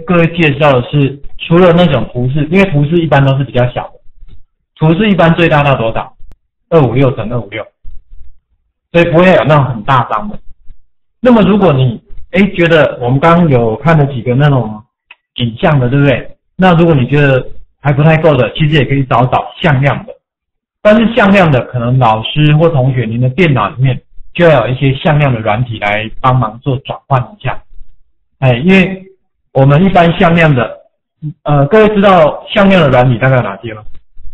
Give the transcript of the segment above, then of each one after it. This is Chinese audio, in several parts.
各位介绍的是，除了那种图示，因为图示一般都是比较小的，图示一般最大到多少？256乘256，所以不会有那种很大张的。那么如果你觉得我们刚刚有看了几个那种影像的，对不对？那如果你觉得还不太够的，其实也可以找向量的。但是向量的，可能老师或同学您的电脑里面就要有一些向量的软体来帮忙做转换一下。因为我们一般向量的，各位知道向量的软体大概有哪些吗？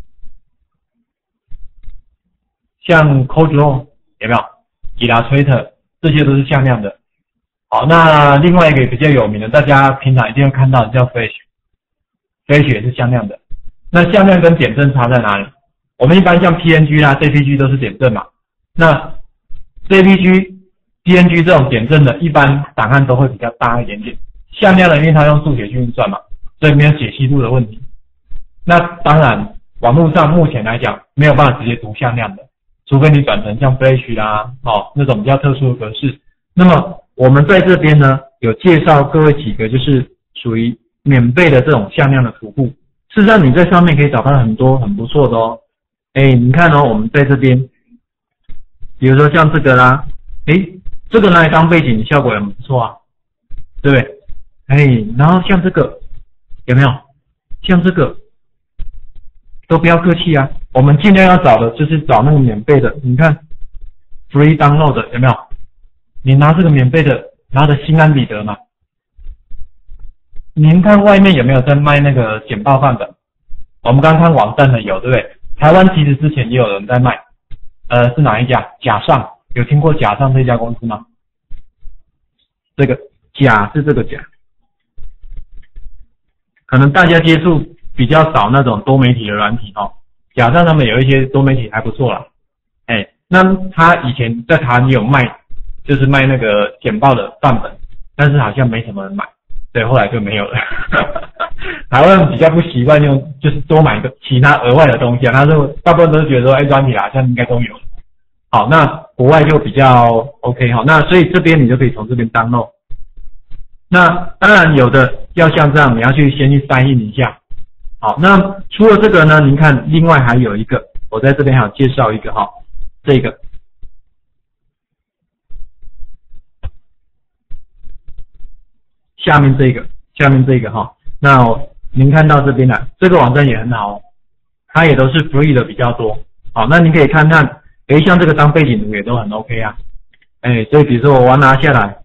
像 CodeRaw 有没有 ？Illustrator 这些都是向量的。好，那另外一个比较有名的，大家平常一定会看到的叫 Flash 也是向量的。那向量跟点阵差在哪里？我们一般像 PNG 啦、JPG 都是点阵嘛。那 JPG、PNG 这种点阵的，一般档案都会比较大一点点。向量的，因为它用数学去运算嘛，所以没有解析度的问题。那当然，网络上目前来讲没有办法直接读向量的，除非你转成像 Flash 啦，那种比较特殊的格式。那么我们在这边呢，有介绍各位几个就是属于免费的这种向量的图库。事实上你在上面可以找到很多很不错的哦。你看哦，我们在这边，比如说像这个啦，这个拿来当背景效果也很不错啊，对不对？然后像这个有没有？像这个都不要客气啊，我们尽量要找的就是找那个免费的。你看 ，free download 有没有？你拿这个免费的，拿着心安理得嘛。您看外面有没有在卖那个简报范本？我们刚看网站的有，对不对？台湾其实之前也有人在卖，是哪一家？甲上，有听过甲上这家公司吗？这个甲是这个甲，可能大家接触比较少那种多媒体的软体哦。甲上他们有一些多媒体还不错啦，那他以前在台湾也有卖，就是卖那个简报的范本，但是好像没什么人买，所以后来就没有了。台湾比较不习惯用，就是多买一个其他额外的东西啊。他说大部分都是觉得说，软体好像应该都有。好，那国外就比较 OK 哈。那所以这边你就可以从这边 download。那当然有的要像这样，你要先去sign in一下。好，那除了这个呢，您看另外还有一个，我在这边还有介绍一个哈，这个。下面这个哈，那您看到这边来，这个网站也很好哦，它也都是 free 的比较多。好，那您可以看看，像这个当背景图也都很 OK 啊。所以比如说我要拿下来，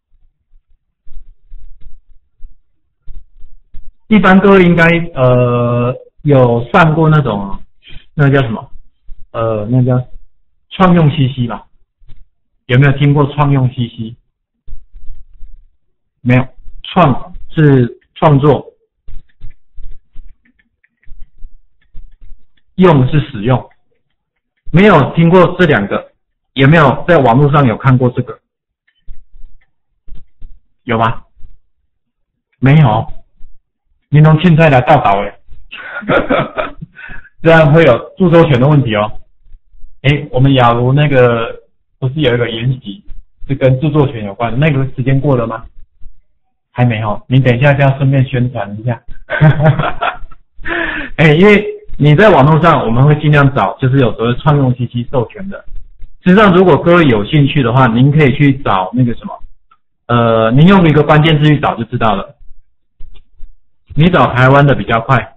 一般各位应该有上过那种那个叫什么那个叫创用 CC 吧？有没有听过创用 CC？ 没有。创是创作，用是使用，没有听过这两个，有没有在网络上有看过这个？有吗？没有，你弄青菜来倒倒这样会有著作权的问题哦。我们假如那个不是有一个研习是跟著作权有关的，那个时间过了吗？还没有，你等一下就要顺便宣传一下。因为你在网络上我们会尽量找，就是有所谓创用 CC 授权的。实际上，如果各位有兴趣的话，您可以去找那个什么，您用一个关键字去找就知道了。你找台湾的比较快，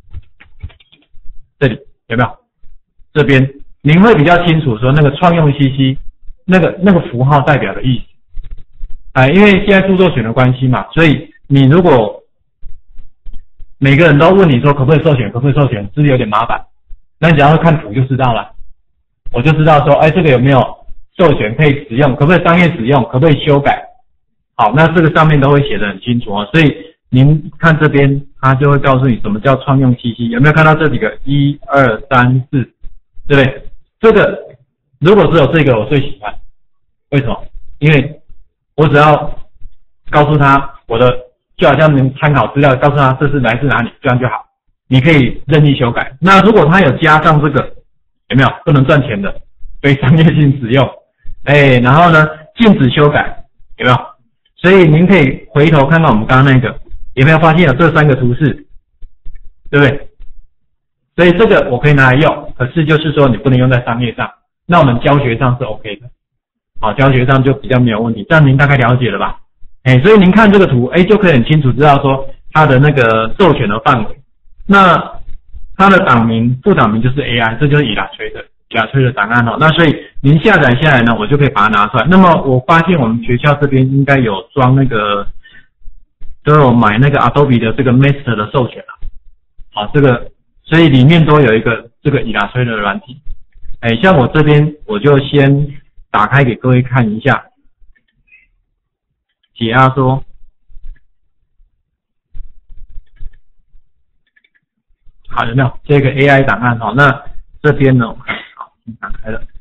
这里有没有？这边您会比较清楚说那个创用 CC 那个符号代表的意思。因为现在著作权的关系嘛，所以你如果每个人都问你说可不可以授权，可不可以授权，是不是有点麻烦？那你只要看图就知道了，我就知道说，这个有没有授权可以使用，可不可以商业使用，可不可以修改？好，那这个上面都会写得很清楚哦。所以您看这边，它就会告诉你什么叫创用 CC， 有没有看到这几个1、2、3、4，对不对？这个如果只有这个我最喜欢，为什么？因为我只要告诉他我的，就好像您参考资料，告诉他这是来自哪里，这样就好。你可以任意修改。那如果他有加上这个，有没有不能赚钱的，非商业性使用？然后呢，禁止修改，有没有？所以您可以回头看看我们刚刚那个， 有没有发现有这3个图示，对不对？所以这个我可以拿来用，可是就是说你不能用在商业上，那我们教学上是 OK 的，好，教学上就比较没有问题，这样您大概了解了吧？所以您看这个图，就可以很清楚知道说它的那个授权的范围，那它的档名、副档名就是 AI， 这就是Illustrator的档案哦。那所以您下载下来呢，我就可以把它拿出来。那么我发现我们学校这边应该有装那个，都有买那个 Adobe 的这个 Master 的授权了。好，这个所以里面都有一个这个 Illustrator 的软体。像我这边我就先打开给各位看一下，解压缩。好，有没有这个 AI 档案？好，那这边呢，我看好，打开了。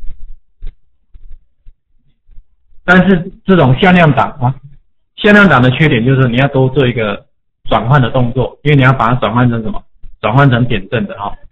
但是这种向量档啊，向量档的缺点就是你要多做一个转换的动作，因为你要把它转换成什么？转换成点阵的哈。